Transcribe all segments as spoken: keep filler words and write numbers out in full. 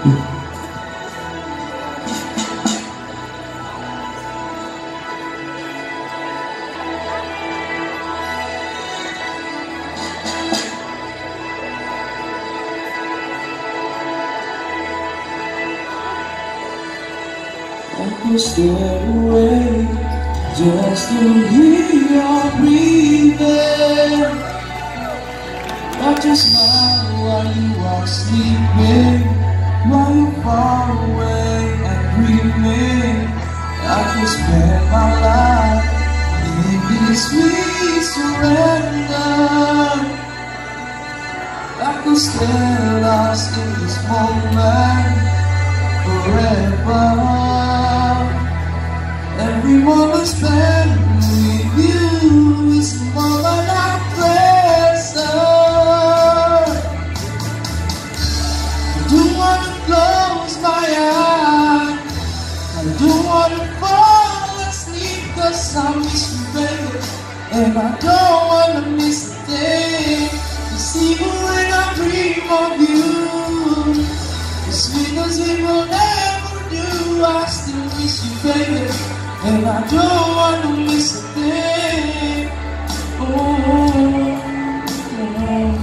I could stay away just to hear your breathing. But you smile while you are sleeping, while you far away and dreaming. I could spend my life in this sweet surrender. I could stay lost in this moment forever. Every moment spent with you is a moment of pleasure. I don't want to close my eyes, I don't want to fall asleep, 'cause I miss you, baby, and I don't want to miss a day. 'Cause even when I dream of you, as sweet as we will never do, I still miss you, baby, and I don't want to miss a thing. Oh, oh, oh.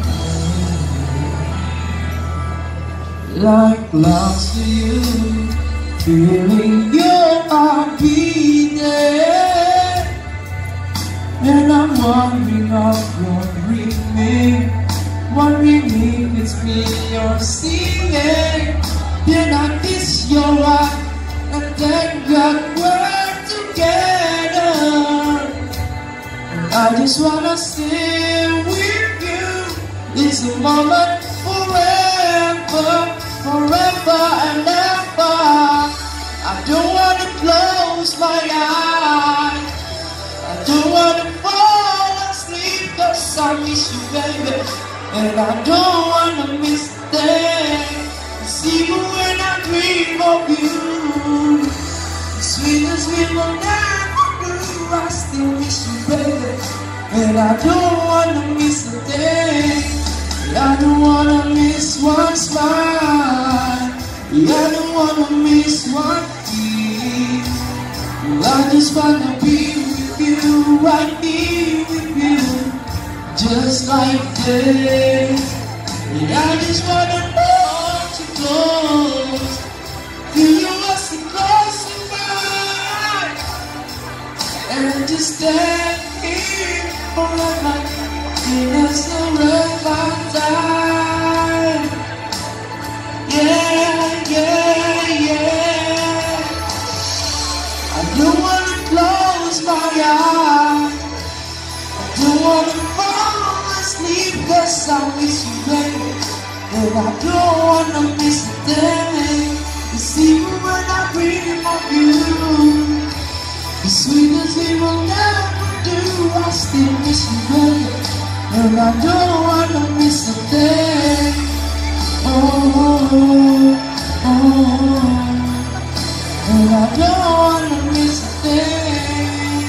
Like clouds to you, feeling your heart beating, and I'm wondering if you're dreaming, wondering if it's me you're singing. Then I kiss your eye, and thank God we're together. And I just wanna stay with you. It's a moment forever, forever and ever. I don't wanna close my eyes, I don't wanna fall asleep, 'cause I miss you, baby, and I don't wanna miss a day. 'Cause even when I dream of you, as sweet as we will never do, I still miss you, baby, and I don't wanna miss a day. I don't wanna miss one smile, I don't wanna miss one kiss. I just wanna be with you, right here with you, just like this. I just wanna hold you close, feel you as you close to mine, and just stand here forever in a surrender time. Yeah, yeah, yeah. I don't wanna close my eyes, I don't wanna fall asleep, 'cause I miss you, baby, and I don't wanna miss a day. 'Cause even when I dream of you, as sweet as we will never do, I still miss you, baby, and I don't wanna miss a day. Oh, oh, oh, and I don't wanna miss a day.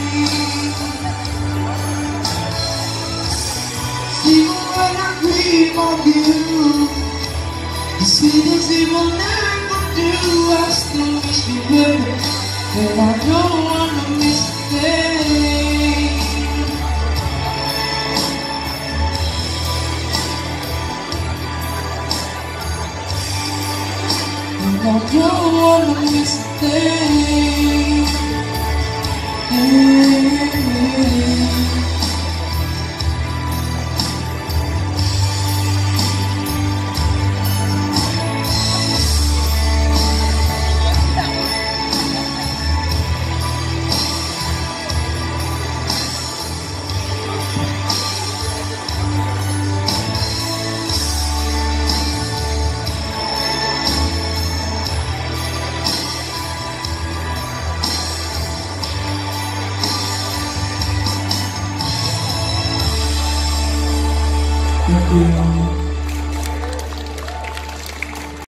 Even when I dream of you, as sweet as we will never do, I still miss you, baby, and I don't wanna miss a day. And I don't wanna miss a thing. Thank you.